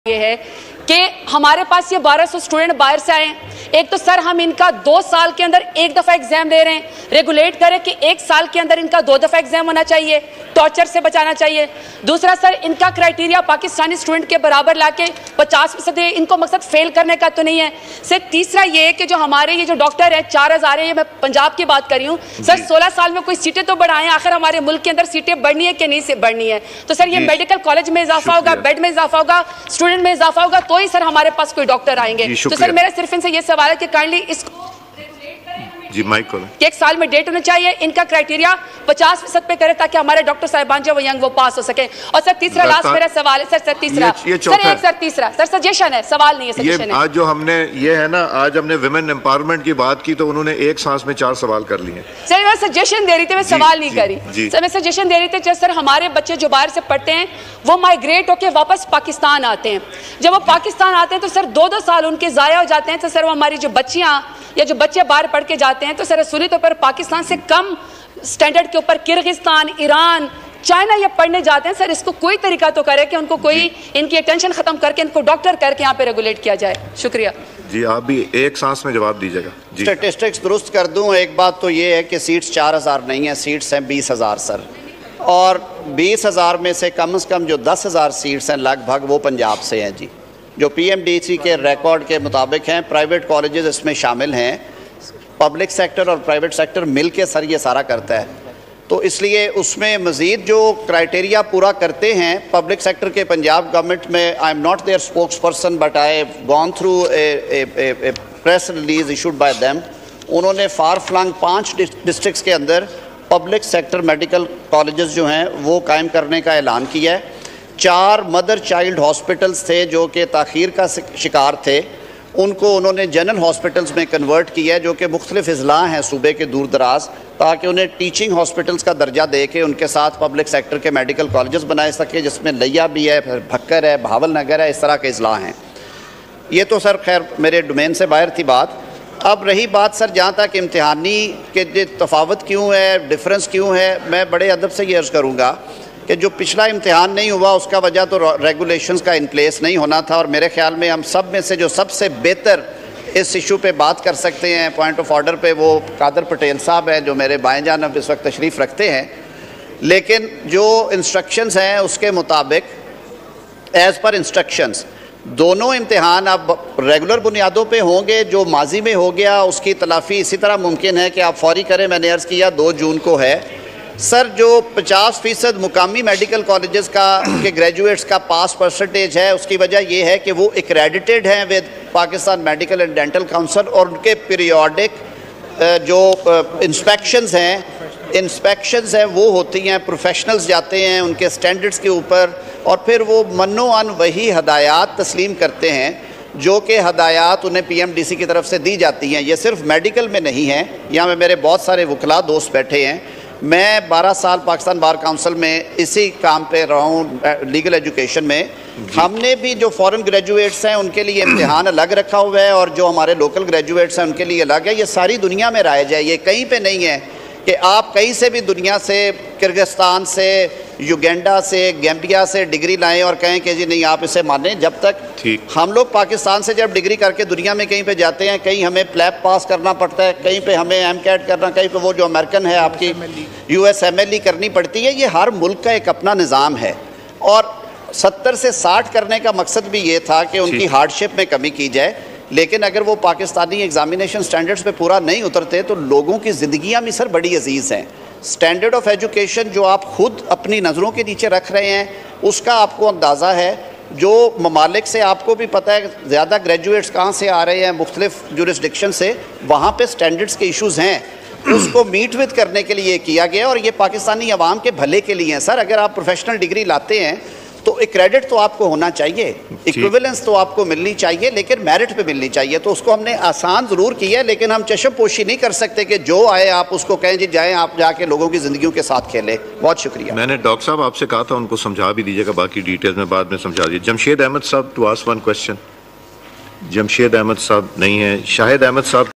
ये है कि हमारे पास ये 1200 स्टूडेंट बाहर से आए हैं। एक तो सर हम इनका 2 साल के अंदर एक दफ़ा एग्जाम दे रहे हैं, रेगुलेट करें कि 1 साल के अंदर इनका 2 दफ़ा एग्जाम होना चाहिए, टॉर्चर से बचाना चाहिए। दूसरा सर इनका क्राइटेरिया पाकिस्तानी स्टूडेंट के बराबर लाके 50% है, इनको मकसद फेल करने का तो नहीं है सर। तीसरा ये है कि जो हमारे ये जो डॉक्टर है 4000 है, ये मैं पंजाब की बात कर रही हूँ सर, 16 साल में कोई सीटें तो बढ़ाएं, आखिर हमारे मुल्क के अंदर सीटें बढ़नी है कि नहीं से बढ़नी है। तो सर ये मेडिकल कॉलेज में इजाफा होगा, बेड में इजाफा होगा, स्टूडेंट में इजाफा होगा, तो ही सर हमारे पास कोई डॉक्टर आएंगे। तो सर मेरा सिर्फ इनसे ये सवाल है कि काइंडली इसको जी माइक खोलें। 1 साल में डेट होना चाहिए, इनका क्राइटेरिया 50% पे करे ताकि हमारे डॉक्टर साहिबान जो वो यंग वो पास हो सके। और सर तीसरा लास्ट मेरा सवाल है सर तीसरा सर तीसरा सर सजेशन है, सवाल नहीं है, सजेशन है। आज जो हमने ये है ना, आज हमने विमेन एम्पावरमेंट की बात की तो उन्होंने एक सांस में 4 सवाल कर लिए। सर मैं सजेशन दे रही थी, मैं सवाल नहीं करी सर, मैं सजेशन दे रही थी। जब सर हमारे बच्चे जो बाहर से पढ़ते हैं वो माइग्रेट होकर वापस पाकिस्तान आते हैं, जब वो पाकिस्तान आते हैं तो सर 2-2 साल उनके ज़ाया हो जाते हैं। तो सर वो हमारी जो बच्चियाँ या जो बच्चे बाहर पढ़ के जाते हैं तो सर असूली तौर पर पाकिस्तान से कम स्टैंडर्ड के ऊपर किर्गिस्तान, ईरान, चाइना ये पढ़ने जाते हैं। सर इसको कोई तरीका तो करे कि उनको कोई इनकी अटेंशन खत्म करके इनको डॉक्टर करके यहाँ पे रेगुलेट किया जाए। शुक्रिया जी, आप भी एक सांस में जवाब दीजिएगा। स्टैटिस्टिक्स दुरुस्त कर दूं, एक बात तो ये है कि सीट्स 4000 नहीं है, सीट्स हैं 20,000 सर, और 20,000 में से कम जो 10,000 सीट्स हैं लगभग वो पंजाब से हैं जी, जो PMDC के रिकॉर्ड के मुताबिक हैं। प्राइवेट कॉलेजेस इसमें शामिल हैं, पब्लिक सेक्टर और प्राइवेट सेक्टर मिल के सर ये सारा करता है। तो इसलिए उसमें मज़ीद जो क्राइटेरिया पूरा करते हैं पब्लिक सेक्टर के, पंजाब गवर्नमेंट में, I am not their spokesperson but I have gone through a press release issued by them. उन्होंने फार फ्लंग 5 डिस्ट्रिक्ट्स के अंदर पब्लिक सेक्टर मेडिकल कॉलेजेस जो हैं वो कायम करने का ऐलान किया है। 4 मदर चाइल्ड हॉस्पिटल्स थे जो कि ताख़ीर का शिकार थे, उनको उन्होंने जनरल हॉस्पिटल्स में कन्वर्ट किया है, जो कि मुख्तलिफ अजला हैं सूबे के दूर दराज, ताकि उन्हें टीचिंग हॉस्पिटल्स का दर्जा दे के उनके साथ पब्लिक सेक्टर के मेडिकल कॉलेजेस बनाए सके, जिसमें लिया भी है, फिर भक्कर है, बहावल नगर है, इस तरह के अजला हैं। ये तो सर खैर मेरे डोमेन से बाहर थी बात। अब रही बात सर जहाँ तक इम्तिहानी के तफावत क्यों है, डिफरेंस क्यों है, मैं बड़े अदब से ये अर्ज़ करूँगा कि जो पिछला इम्तिहान नहीं हुआ उसका वजह तो रेगुलेशंस का इन प्लेस नहीं होना था। और मेरे ख्याल में हम सब में से जो सबसे बेहतर इस इशू पे बात कर सकते हैं पॉइंट ऑफ ऑर्डर पे, वो कादर पटेल साहब हैं जो मेरे बाएं जानब इस वक्त तशरीफ़ रखते हैं। लेकिन जो इंस्ट्रक्शंस हैं उसके मुताबिक, एज़ पर इंस्ट्रक्शंस, दोनों इम्तिहान अब रेगुलर बुनियादों पे होंगे। जो माजी में हो गया उसकी तलाफ़ी इसी तरह मुमकिन है कि आप फौरी करें। मैंने अर्ज़ किया 2 जून को है सर। जो 50% मुकामी मेडिकल कॉलेजेस का के ग्रेजुएट्स का पास परसेंटेज है, उसकी वजह यह है कि वो एक्रेडिटेड हैं with Pakistan medical and dental council, और उनके पीरियोडिक जो इंस्पेक्शंस हैं वो होती हैं, प्रोफेशनल्स जाते हैं उनके स्टैंडर्ड्स के ऊपर, और फिर वो मनो अन वही हदायत तस्लीम करते हैं जो कि हदायत उन्हें PMDC की तरफ से दी जाती हैं। ये सिर्फ मेडिकल में नहीं है, यहाँ में मेरे बहुत सारे वकला दोस्त बैठे हैं। मैं 12 साल पाकिस्तान बार काउंसिल में इसी काम पे रहा हूँ, लीगल एजुकेशन में। हमने भी जो फॉरेन ग्रेजुएट्स हैं उनके लिए इम्तिहान अलग रखा हुआ है, और जो हमारे लोकल ग्रेजुएट्स हैं उनके लिए अलग है। ये सारी दुनिया में राइज है, ये कहीं पे नहीं है कि आप कहीं से भी दुनिया से, किर्गिस्तान से, युगांडा से, गैम्बिया से डिग्री लाएं और कहें कि जी नहीं आप इसे मानें। जब तक हम लोग पाकिस्तान से जब डिग्री करके दुनिया में कहीं पे जाते हैं, कहीं हमें प्लैप पास करना पड़ता है, कहीं पे हमें MCAT करना, कहीं पे वो जो अमेरिकन है आपकी USMLE करनी पड़ती है। ये हर मुल्क का एक अपना निज़ाम है, और 70 से 60 करने का मकसद भी ये था कि उनकी हार्डशिप में कमी की जाए। लेकिन अगर वो पाकिस्तानी एग्जामिनेशन स्टैंडर्ड्स पे पूरा नहीं उतरते तो लोगों की ज़िंदगियाँ भी सर बड़ी अजीज़ हैं। स्टैंडर्ड ऑफ एजुकेशन जो आप खुद अपनी नज़रों के नीचे रख रहे हैं उसका आपको अंदाज़ा है। जो ममालिक से आपको भी पता है ज़्यादा ग्रेजुएट्स कहाँ से आ रहे हैं, मुख्तलिफ जुरिस्डिक्शन से, वहाँ पे स्टैंडर्ड्स के इशूज़ हैं, उसको मीट विद करने के लिए किया गया, और ये पाकिस्तानी अवाम के भले के लिए हैं। सर अगर आप प्रोफेशनल डिग्री लाते हैं तो एक क्रेडिट तो आपको होना चाहिए, इक्विवेलेंस तो आपको मिलनी चाहिए, लेकिन मेरिट पे मिलनी चाहिए। तो उसको हमने आसान ज़रूर किया, लेकिन हम चश्म पोशी नहीं कर सकते कि जो आए आप उसको कहें जी जाएं आप जाके लोगों की ज़िंदगियों के साथ खेलें। बहुत शुक्रिया। मैंने डॉक्टर साहब आपसे कहा था उनको समझा भी दीजिएगा, बाकी डिटेल्स में बाद में समझा दीजिए। Jamshed Ahmed sahab to ask 1 question. Jamshed Ahmed sahab नहीं है, शाहिद अहमद साहब।